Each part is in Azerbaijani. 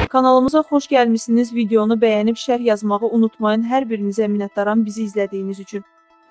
Kanalımıza xoş gəlmişsiniz. Videonu bəyənib şərh yazmağı unutmayın. Hər birinizə minnətdaram bizi izlədiyiniz üçün.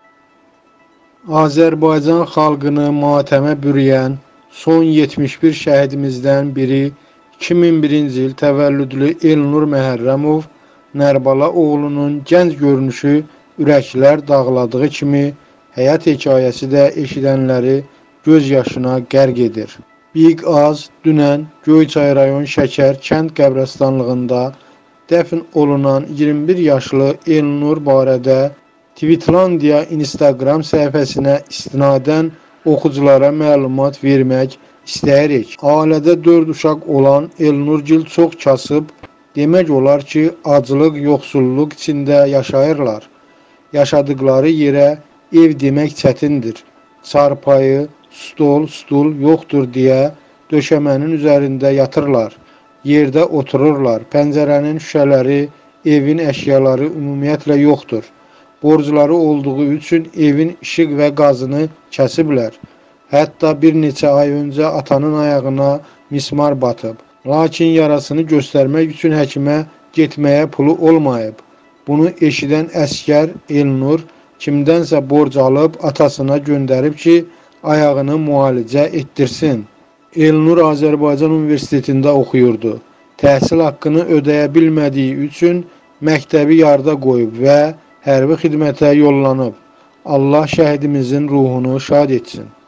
Azərbaycan xalqını matəmə bürüyən son 71 şəhidimizdən biri 2001-ci il təvəllüdlü Elnur Məhərrəmov Nərbala oğlunun gənc görünüşü ürəklər dağladığı kimi həyat hekayəsi də eşidənləri göz yaşına qərq edir. Big Az dünən Göyçay rayon Şəkər kənd qəbirstanlığında dəfn olunan 21 yaşlı Elnur barədə Tweetlandia Instagram səhifəsinə istinadən oxuculara məlumat vermək istəyirik. Ailədə 4 uşaq olan Elnurgil çox kasıb, demək olar ki, aclıq, yoxsulluq içində yaşayırlar. Yaşadıkları yerə ev demək çətindir. Çarpayı, stul yoxdur deyə döşəmənin üzərində yatırlar. Yerdə otururlar. Pəncərənin şüşələri, evin əşyaları ümumiyyətlə yoxdur. Borcları olduğu üçün evin işıq və qazını kəsiblər. Hətta bir neçə ay öncə atanın ayağına mismar batıb. Lakin yarasını göstərmək üçün həkimə getməyə pulu olmayıb. Bunu eşidən əskər Elnur kimdənsə borc alıb atasına göndərib ki, ayağını müalicə etdirsin. Elnur Azərbaycan Universitetində oxuyurdu. Təhsil haqqını ödəyə bilmədiyi üçün məktəbi yarıda qoyub və hərbi xidmətə yollanıb. Allah şəhidimizin ruhunu şad etsin.